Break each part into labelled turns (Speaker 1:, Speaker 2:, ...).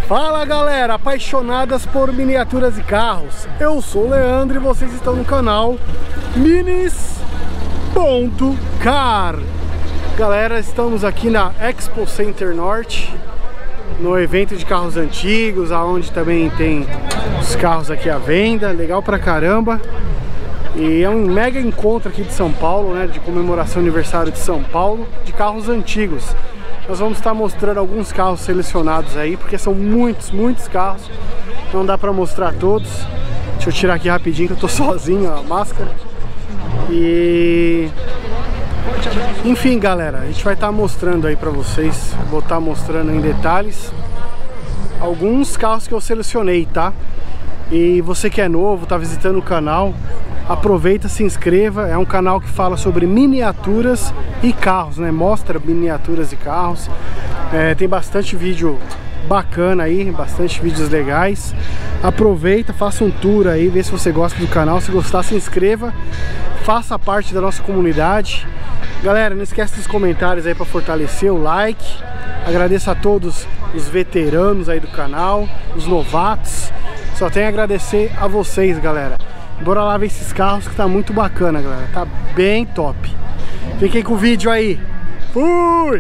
Speaker 1: Fala galera, apaixonadas por miniaturas e carros. Eu sou o Leandro e vocês estão no canal Minis.car. Galera, estamos aqui na Expo Center Norte, no evento de carros antigos, aonde também tem os carros aqui à venda, legal pra caramba. E é um mega encontro aqui de São Paulo, né, de comemoração do aniversário de São Paulo, de carros antigos. Nós vamos estar mostrando alguns carros selecionados aí, porque são muitos carros. Não dá pra mostrar todos. Deixa eu tirar aqui rapidinho que eu tô sozinho, ó, a máscara. E... enfim, galera, a gente vai estar mostrando aí pra vocês. Vou estar mostrando em detalhes alguns carros que eu selecionei, tá? E você que é novo, tá visitando o canal, aproveita, se inscreva. É um canal que fala sobre miniaturas e carros, né? Mostra miniaturas e carros. Tem bastante vídeo bacana aí, bastante vídeos legais. Aproveita, faça um tour aí, vê se você gosta do canal. Se gostar, se inscreva, faça parte da nossa comunidade. Galera, não esquece dos comentários aí para fortalecer o like. Agradeço a todos os veteranos aí do canal, os novatos. Só tenho a agradecer a vocês, galera. Bora lá ver esses carros que tá muito bacana, galera. Tá bem top. Fiquem com o vídeo aí. Fui!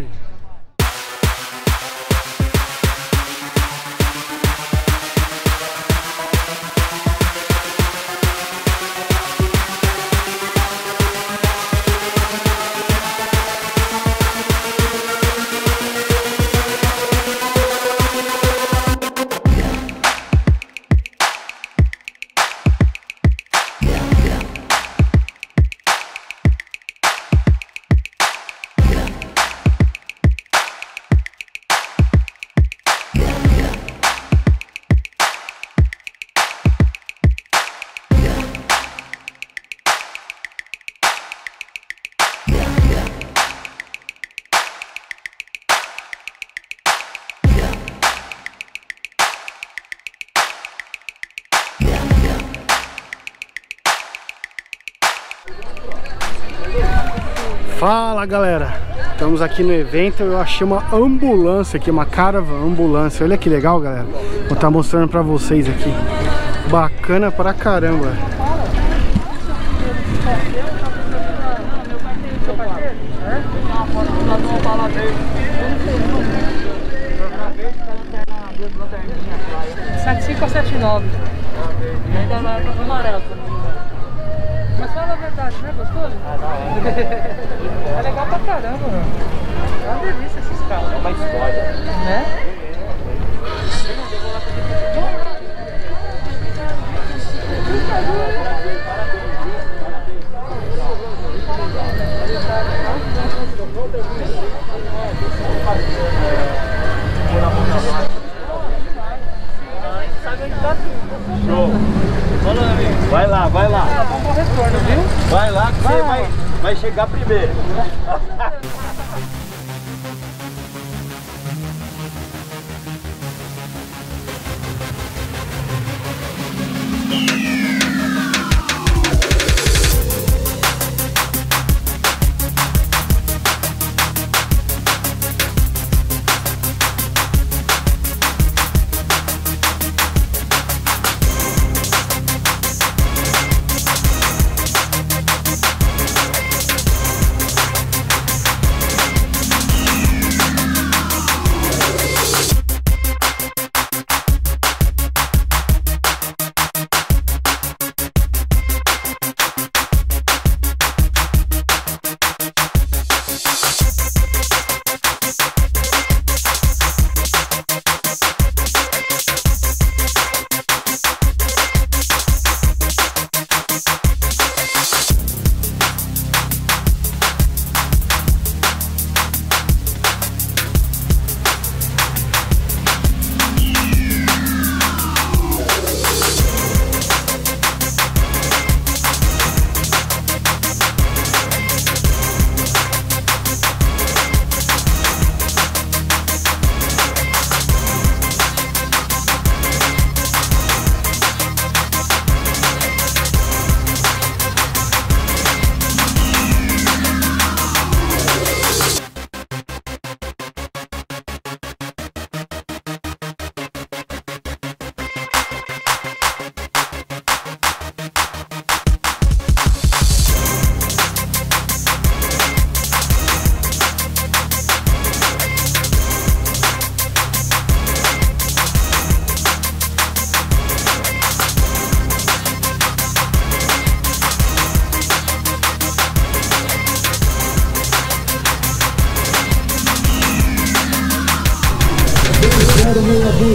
Speaker 1: Fala galera, estamos aqui no evento. Eu achei uma ambulância aqui, uma caravan ambulância. Olha que legal, galera. Vou estar mostrando pra vocês aqui. Bacana pra caramba.
Speaker 2: Mas fala a verdade, não é gostoso? É legal pra caramba, mano. É uma delícia esses carros. É uma história, né?
Speaker 3: Show. Vai lá, vai lá.
Speaker 2: Vamos pro retorno, viu?
Speaker 3: Vai lá que você vai chegar primeiro.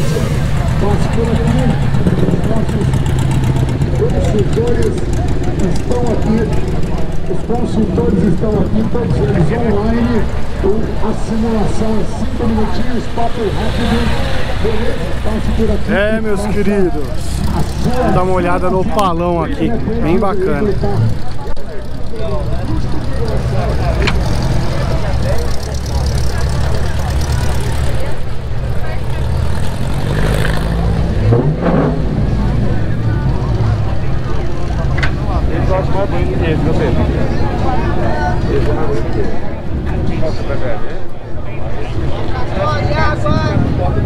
Speaker 4: Justiça. Passe por aqui, os nossos consultores estão aqui. Os consultores estão aqui, todos eles online. A simulação é 5 minutinhos, papo rápido. Beleza? Passe por aqui.
Speaker 1: Meus queridos, vamos dar uma olhada no palão aqui, bem bacana.
Speaker 3: Eu acho mais bonito que esse, você. Esse é mais bonito que esse. Qual você prefere? Olha agora!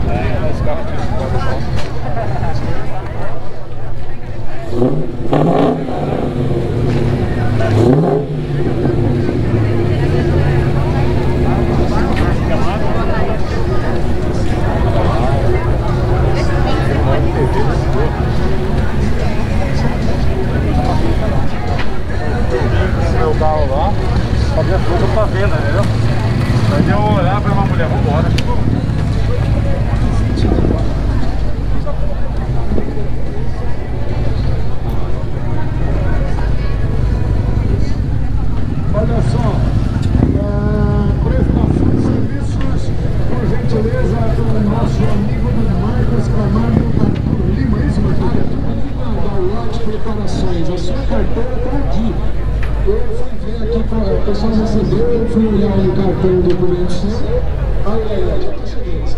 Speaker 3: Meu carro lá, fazer as coisas pra venda, entendeu? Aí eu olhar pra uma mulher, vambora.
Speaker 4: Olha só, prestação de serviços, por gentileza, do nosso amigo do Marcos Camargo Lima, isso, Marcos? Da Lote Preparações, a sua carteira está aqui. Eu fui ver aqui, o pessoal recebeu, eu fui olhar no cartão do documento seu. Olha aí, já estou chegando.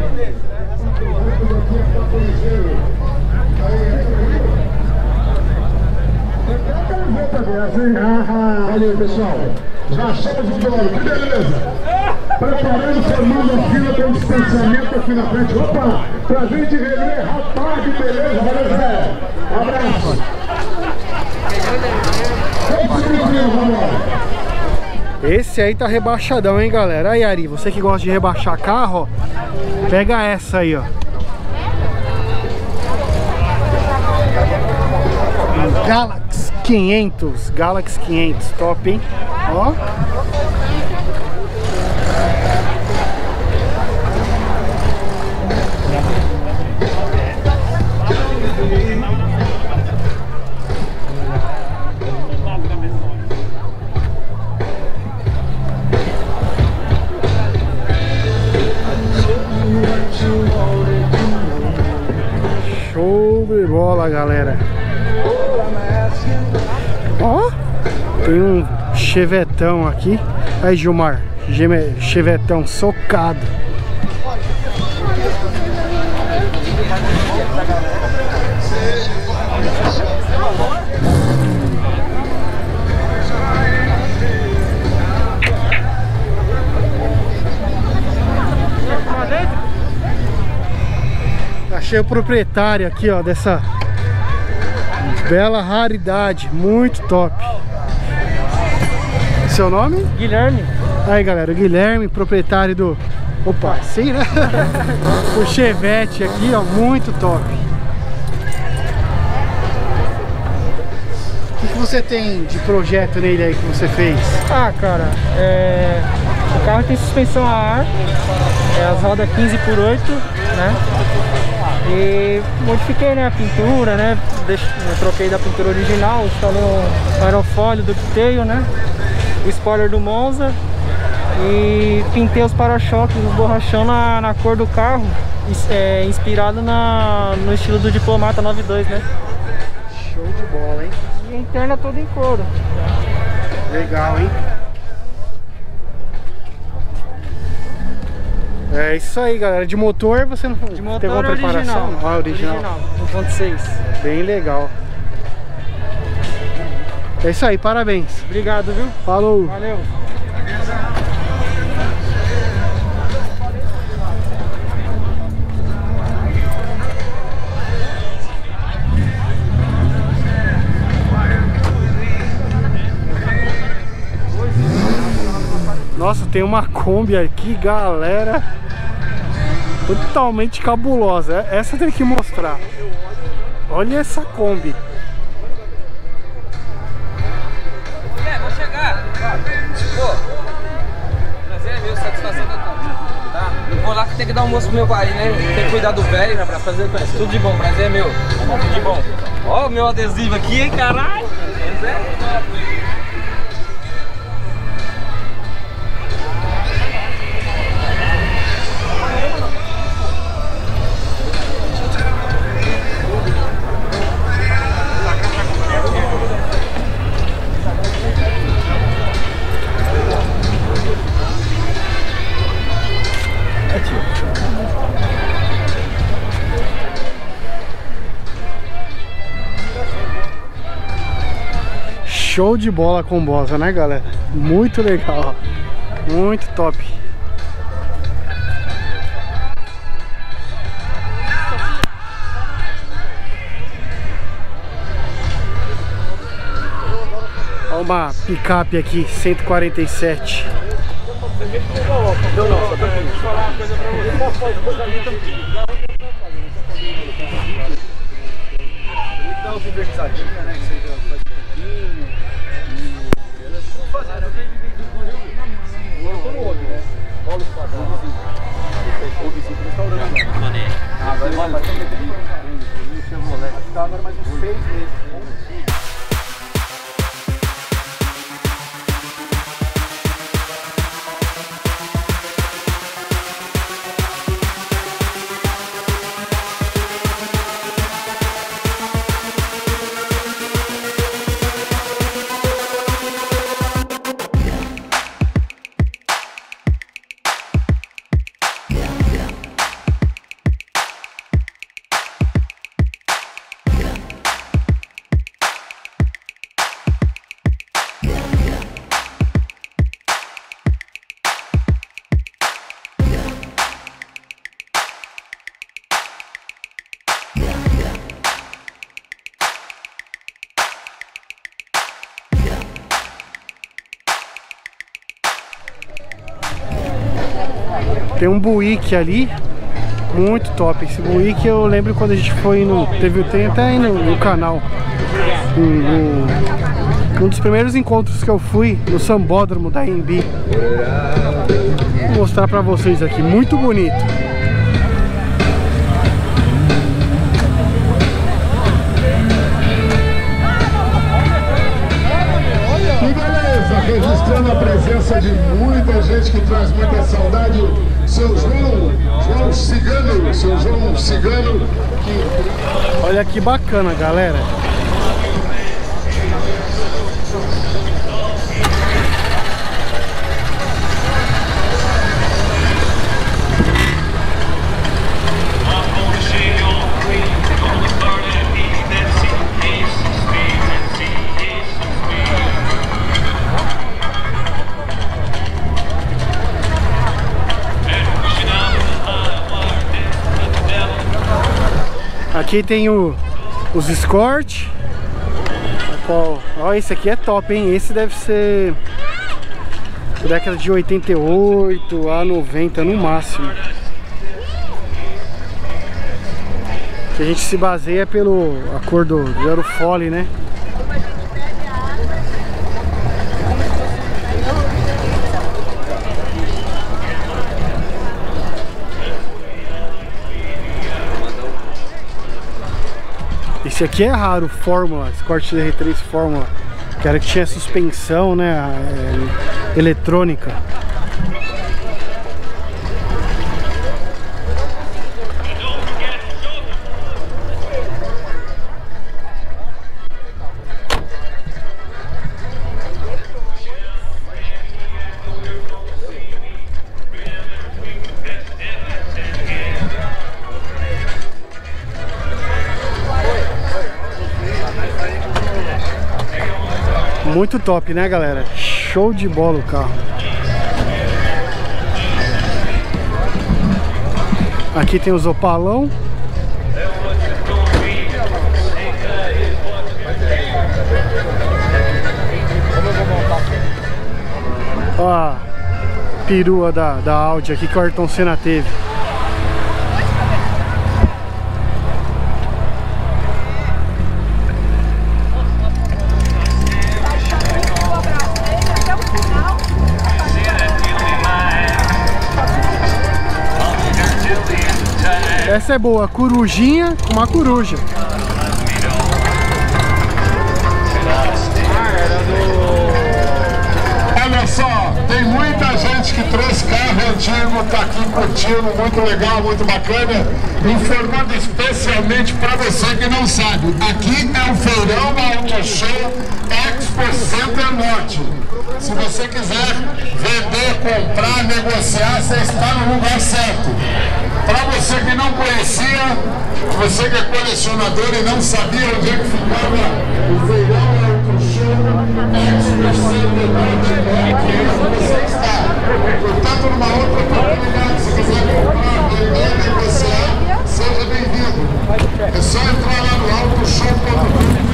Speaker 4: Valeu, pessoal. Já achamos o dólar, que beleza. Preparando, formando a fila com distanciamento aqui na frente. Opa, pra gente rever, rapaz, que beleza, valeu, Zé. Um abraço.
Speaker 1: Esse aí tá rebaixadão, hein, galera. Aí, Ari, você que gosta de rebaixar carro, ó, pega essa aí, ó. Galaxy 500, Galaxy 500, top, hein? Ó. Show de bola, galera. Ó, tem um chevetão aqui. Aí, Gilmar, chevetão socado. Achei o proprietário aqui, ó, dessa bela raridade, muito top. Seu nome?
Speaker 2: Guilherme.
Speaker 1: Aí, galera, o Guilherme, proprietário do... Opa, sim, né? O Chevette aqui, ó, muito top. O que você tem de projeto nele aí que você fez?
Speaker 2: Ah, cara, o carro tem suspensão a ar, as rodas 15x8, né? E modifiquei, né, a pintura, né? Eu troquei da pintura original, instalei um aerofólio do Tail, né? O spoiler do Monza. E pintei os para-choques, os borrachão na cor do carro, inspirado no estilo do Diplomata 92, né?
Speaker 1: Show de bola, hein?
Speaker 2: E a interna toda em couro.
Speaker 1: Legal, hein? É isso aí, galera. De motor você não
Speaker 2: De motor
Speaker 1: teve uma preparação?
Speaker 2: original.
Speaker 1: Ah, original.
Speaker 2: 1.6.
Speaker 1: Bem legal. É isso aí, parabéns.
Speaker 2: Obrigado, viu?
Speaker 1: Falou.
Speaker 2: Valeu.
Speaker 1: Nossa, tem uma Kombi aqui, galera, totalmente cabulosa. Essa tem que mostrar. Olha essa Kombi.
Speaker 5: Vou chegar. Pô, prazer é meu, satisfação total. Tá? Eu vou lá que tem que dar almoço pro meu pai, né? Tem que cuidar do velho, né? Pra fazer tudo de bom, prazer é meu. Tudo de bom. Ó, o meu adesivo aqui, hein, caralho.
Speaker 1: Show de bola com bosa, né, galera? Muito legal, ó. Muito top. Olha uma picape aqui, 147.
Speaker 3: Dá uma conversadinha, né? Que você já faz um pouquinho. Olha os padrões. O vizinho do restaurante. Ah, vai ter um Chevrolet. Vai ficar agora mais uns 6 meses.
Speaker 1: Tem um Buick ali, muito top. Esse Buick eu lembro quando a gente foi no... Tem até aí no canal. Um dos primeiros encontros que eu fui no Sambódromo da AMB. Vou mostrar pra vocês aqui, muito bonito.
Speaker 4: E beleza, registrando a presença de muita gente que traz muita saudade. Seu João Cigano, seu João Cigano.
Speaker 1: Olha que bacana, galera. Aqui tem os Escort. Ó, esse aqui é top, hein? Esse deve ser década de 88 a 90 no máximo. Que a gente se baseia pelo a cor do aerofólio, né? Esse aqui é raro, Fórmula, Escort R3 Fórmula, que era que tinha suspensão, né, eletrônica. Muito top, né, galera? Show de bola o carro. Aqui tem os Opalão. Ó a perua da Audi aqui que o Ayrton Senna teve. Essa é boa, corujinha com uma coruja.
Speaker 4: Olha só, tem muita gente que trouxe carro antigo, tá aqui curtindo, muito legal, muito bacana. Informando especialmente para você que não sabe, aqui é o feirão da Auto Show Expo Center Norte. Se você quiser vender, comprar, negociar, você está no lugar certo. Para você que não conhecia, você que é colecionador e não sabia onde é que ficava o feirão da Auto Show Expo Center Norte, aqui é onde você está. Portanto, numa outra oportunidade, se quiser comprar, vender, negociar, seja bem-vindo. É só entrar lá no autoshow.com.br.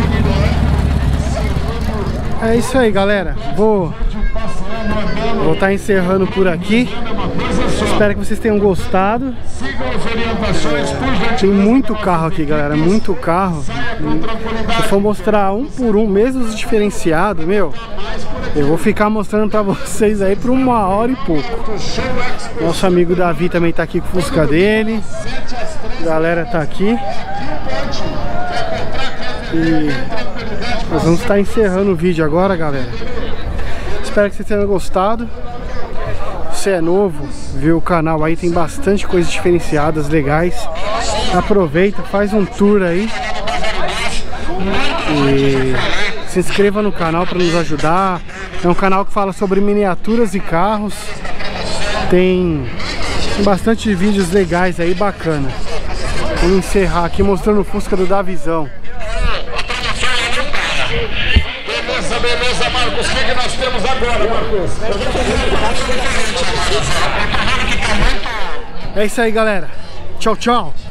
Speaker 1: É isso aí, galera. Vou estar encerrando por aqui. Espero que vocês tenham gostado. Tem muito carro aqui, galera. Muito carro. Se for mostrar um por um, mesmo os diferenciados, meu, eu vou ficar mostrando pra vocês aí por 1h e pouco. Nosso amigo Davi também tá aqui com o Fusca dele. A galera tá aqui. E nós vamos estar encerrando o vídeo agora, galera. Espero que vocês tenham gostado. Se você é novo, viu o canal aí, tem bastante coisas diferenciadas, legais. Aproveita, faz um tour aí. E se inscreva no canal para nos ajudar. É um canal que fala sobre miniaturas e carros. Tem bastante vídeos legais aí, bacana. Vamos encerrar aqui mostrando o Fusca do Davizão.
Speaker 4: Beleza, Marcos. O que nós temos agora, Marcos?
Speaker 1: É isso aí, galera. Tchau, tchau.